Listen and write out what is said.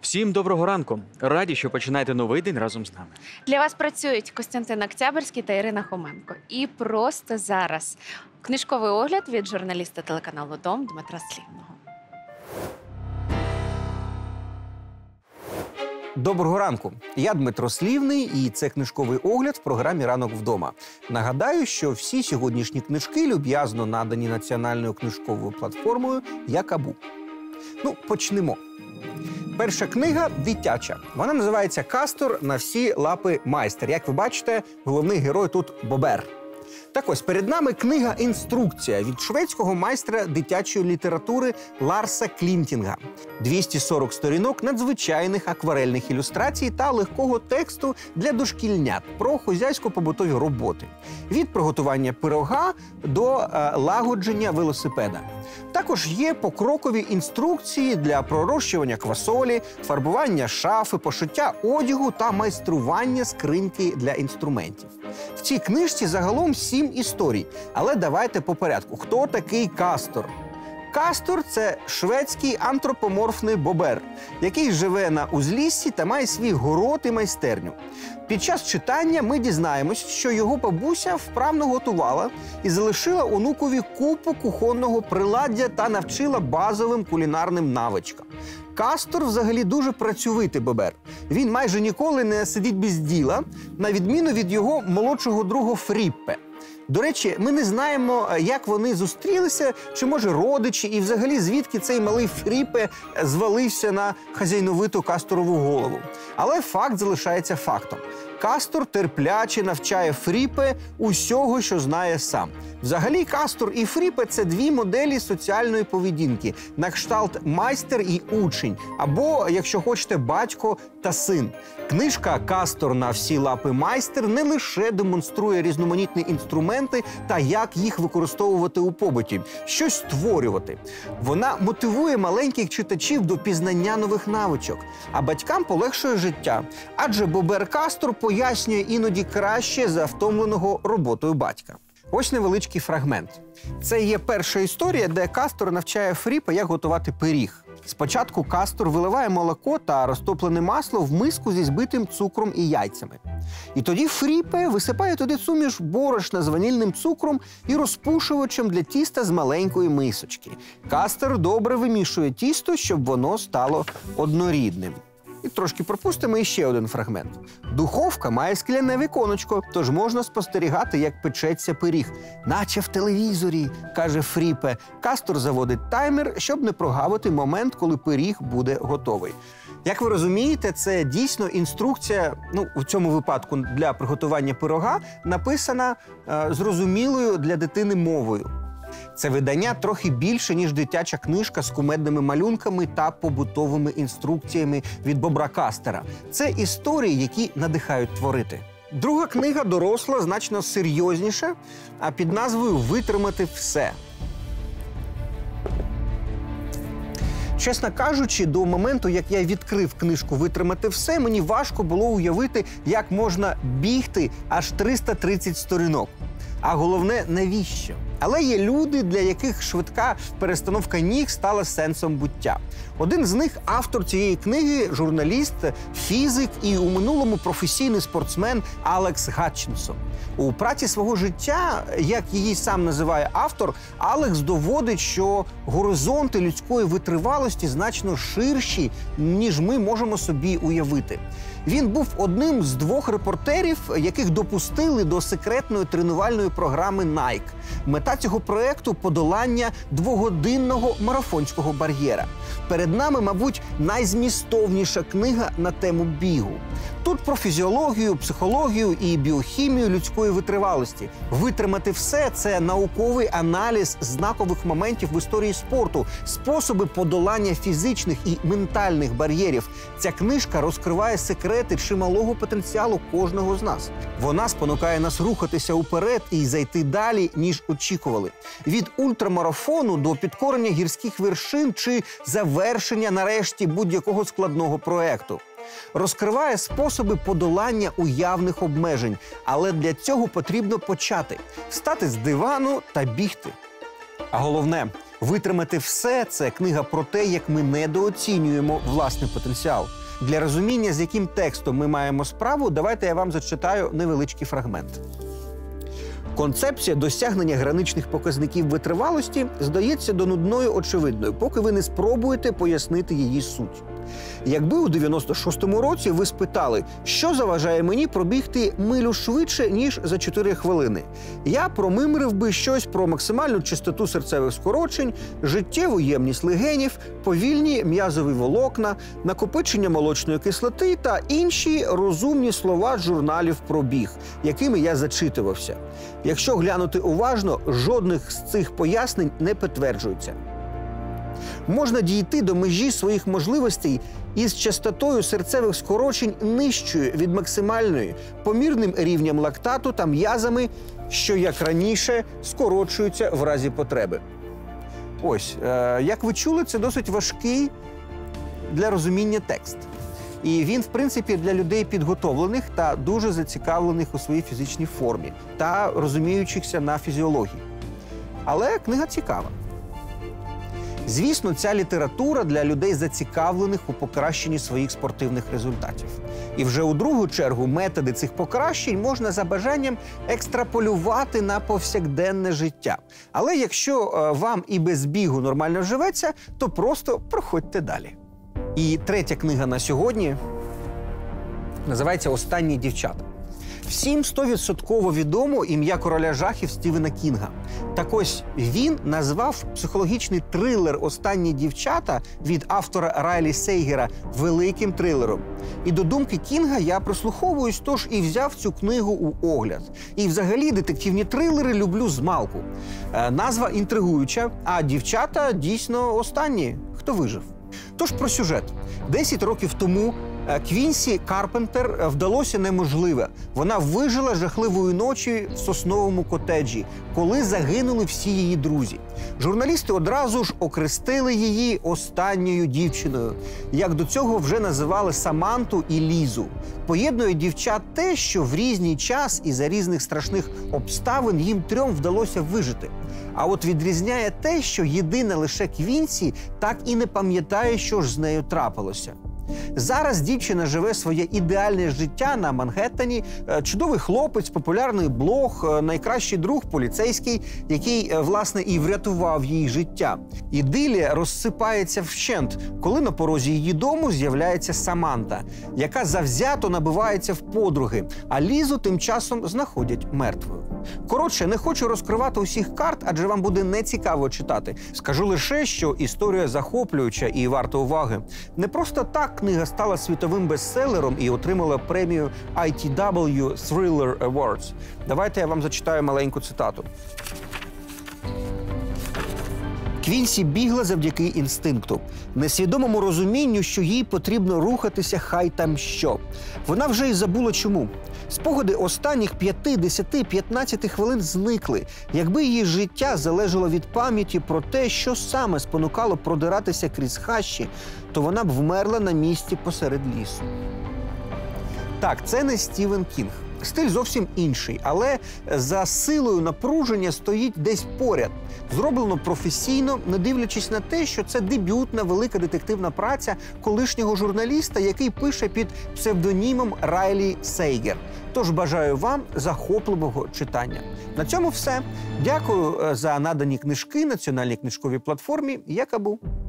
Всім доброго ранку. Раді, що починаєте новий день разом з нами. Для вас працюють Костянтин Октябрьський та Ірина Хоменко. І просто зараз книжковий огляд від журналіста телеканалу «Дом» Дмитра Слівного. Доброго ранку. Я Дмитро Слівний, і це книжковий огляд в програмі «Ранок вдома». Нагадаю, що всі сьогоднішні книжки люб'язно надані національною книжковою платформою «Якабу». Ну, почнемо. Перша книга дитяча. Вона називається «Кастор на всі лапи майстер». Як ви бачите, головний герой тут Бобер. Так ось, перед нами книга-інструкція від шведського майстра дитячої літератури Ларса Клінтінга. 240 сторінок надзвичайних акварельних ілюстрацій та легкого тексту для дошкільнят про хозяйсько-побутові роботи. Від приготування пирога до лагодження велосипеда. Також є покрокові інструкції для пророщування квасолі, фарбування шафи, пошиття одягу та майстрування скриньки для інструментів. В цій книжці загалом 7 історій. Але давайте по порядку. Хто такий Кастор? Кастор – це шведський антропоморфний бобер, який живе на узліссі та має свій город і майстерню. Під час читання ми дізнаємось, що його бабуся вправно готувала і залишила онукові купу кухонного приладдя та навчила базовим кулінарним навичкам. Кастор взагалі дуже працьовитий бобер. Він майже ніколи не сидить без діла, на відміну від його молодшого друга Фріппе. До речі, ми не знаємо, як вони зустрілися, чи, може, родичі, і взагалі звідки цей малий Фріппе звалився на хазяйновиту Касторову голову. Але факт залишається фактом. Кастор терпляче навчає Фріппе усього, що знає сам. Взагалі, Кастор і Фріппе – це дві моделі соціальної поведінки, на кшталт майстер і учень, або, якщо хочете, батько та син. Книжка «Кастор на всі лапи майстер» не лише демонструє різноманітні інструменти та як їх використовувати у побуті, щось створювати. Вона мотивує маленьких читачів до пізнання нових навичок, а батькам полегшує життя, адже бобер Кастор пояснює іноді краще за втомленого роботою батька. Ось невеличкий фрагмент. Це є перша історія, де Кастор навчає Фріппе, як готувати пиріг. Спочатку Кастор виливає молоко та розтоплене масло в миску зі збитим цукром і яйцями. І тоді Фріппе висипає туди суміш борошна з ванільним цукром і розпушувачем для тіста з маленької мисочки. Кастор добре вимішує тісто, щоб воно стало однорідним. І трошки пропустимо іще один фрагмент. Духовка має скляне віконечко, тож можна спостерігати, як печеться пиріг. Наче в телевізорі, каже Фріппе. Кастор заводить таймер, щоб не прогавити момент, коли пиріг буде готовий. Як ви розумієте, це дійсно інструкція, у цьому випадку для приготування пирога, написана зрозумілою для дитини мовою. Це видання трохи більше, ніж дитяча книжка з кумедними малюнками та побутовими інструкціями від Бобра Кастера. Це історії, які надихають творити. Друга книга доросла, значно серйозніша, а під назвою «Витримати все». Чесно кажучи, до моменту, як я відкрив книжку «Витримати все», мені важко було уявити, як можна бігти аж 330 сторінок. А головне, навіщо? Але є люди, для яких швидка перестановка ніг стала сенсом буття. Один з них – автор цієї книги, журналіст, фізик і у минулому професійний спортсмен Алекс Гатчинсон. У праці свого життя, як її сам називає автор, Алекс доводить, що горизонти людської витривалості значно ширші, ніж ми можемо собі уявити. Він був одним з 2 репортерів, яких допустили до секретної тренувальної програми Nike. Мета цього проєкту – подолання 2-годинного марафонського бар'єра. Перед нами, мабуть, найзмістовніша книга на тему бігу. Тут про фізіологію, психологію і біохімію людської витривалості. «Витримати все» – це науковий аналіз знакових моментів в історії спорту, способи подолання фізичних і ментальних бар'єрів. Ця книжка розкриває секрети чималого потенціалу кожного з нас. Вона спонукає нас рухатися уперед і зайти далі, ніж очікували. Від ультрамарафону до підкорення гірських вершин чи завершення, нарешті, будь-якого складного проєкту. Розкриває способи подолання уявних обмежень, але для цього потрібно почати – встати з дивану та бігти. А головне, Витримати все – це книга про те, як ми недооцінюємо власний потенціал. Для розуміння, з яким текстом ми маємо справу, давайте я вам зачитаю невеличкий фрагмент. Концепція досягнення граничних показників витривалості здається до нудної очевидною, поки ви не спробуєте пояснити її суть. Якби у 96-му році ви спитали, що заважає мені пробігти милю швидше, ніж за 4 хвилини, я промимрив би щось про максимальну частоту серцевих скорочень, життєву ємність легенів, повільні м'язові волокна, накопичення молочної кислоти та інші розумні слова з журналів про біг, якими я зачитувався. Якщо глянути уважно, жодних з цих пояснень не підтверджується. Можна дійти до межі своїх можливостей із частотою серцевих скорочень нижчою від максимальної, помірним рівнем лактату та м'язами, що, як раніше, скорочуються в разі потреби. Ось, як ви чули, це досить важкий для розуміння текст. І він, в принципі, для людей підготовлених та дуже зацікавлених у своїй фізичній формі та розуміючихся на фізіології. Але книга цікава. Звісно, ця література для людей, зацікавлених у покращенні своїх спортивних результатів. І вже у другу чергу методи цих покращень можна за бажанням екстраполювати на повсякденне життя. Але якщо вам і без бігу нормально живеться, то просто проходьте далі. І третя книга на сьогодні називається «Останні дівчата». Всім 100% відомо ім'я короля жахів Стівена Кінга. Так ось він назвав психологічний трилер «Останні дівчата» від автора Райлі Сейгера великим трилером. І до думки Кінга я прислуховуюсь, тож і взяв цю книгу у огляд. І взагалі детективні трилери люблю змалку. Назва інтригуюча, а дівчата дійсно останні. Хто вижив? Тож про сюжет. 10 років тому Квінсі Карпентер вдалося неможливе. Вона вижила жахливої ночі в сосновому котеджі, коли загинули всі її друзі. Журналісти одразу ж окрестили її останньою дівчиною, як до цього вже називали Саманту і Лізу. Поєднує дівчат те, що в різний час і за різних страшних обставин їм трьом вдалося вижити. А от відрізняє те, що єдина лише Квінсі так і не пам'ятає, що ж з нею трапилося. Зараз дівчина живе своє ідеальне життя на Манхеттені. Чудовий хлопець, популярний блог, найкращий друг, поліцейський, який, власне, і врятував їй життя. Ідилія розсипається вщент, коли на порозі її дому з'являється Саманта, яка завзято набивається в подруги, а Лізу тим часом знаходять мертвою. Коротше, не хочу розкривати усіх карт, адже вам буде нецікаво читати. Скажу лише, що історія захоплююча і варта уваги. Не просто так книга стала світовим бестселером і отримала премію ITW Thriller Awards. Давайте я вам зачитаю маленьку цитату. Квінсі бігла завдяки інстинкту, несвідомому розумінню, що їй потрібно рухатися хай там що. Вона вже й забула чому. Спогади останніх 5, 10, 15 хвилин зникли. Якби її життя залежало від пам'яті про те, що саме спонукало продиратися крізь хащі, то вона б вмерла на місці посеред лісу. Так, це не Стівен Кінг. Стиль зовсім інший, але за силою напруження стоїть десь поряд. Зроблено професійно, не дивлячись на те, що це дебютна велика детективна праця колишнього журналіста, який пише під псевдонімом Райлі Сейгер. Тож бажаю вам захопливого читання. На цьому все. Дякую за надані книжки національній книжковій платформі «Якабу».